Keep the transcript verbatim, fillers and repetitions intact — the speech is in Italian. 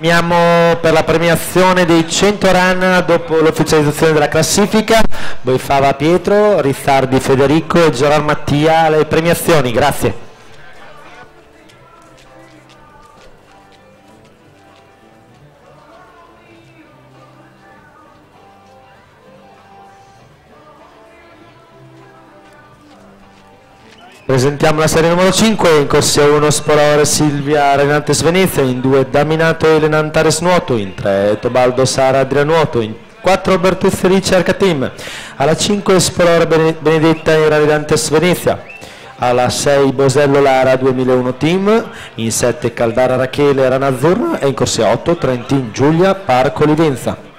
Andiamo per la premiazione dei cento run dopo l'ufficializzazione della classifica. Boifava Pietro, Rizzardi Federico e Gerard Mattia alle premiazioni. Grazie. Presentiamo la serie numero cinque, in corsia uno Sporore Silvia Renantes Venezia, in due Daminato Elena Antares Nuoto, in tre Tobaldo Sara Adria Nuoto, in quattro Bertuzzi Ricerca Team, alla cinque Sporore Benedetta e Renantes Venezia, alla sei Bosello Lara duemilauno Team, in sette Caldara Rachele Rana Azzurra e in corsia otto Trentin Giulia Parco Livenza.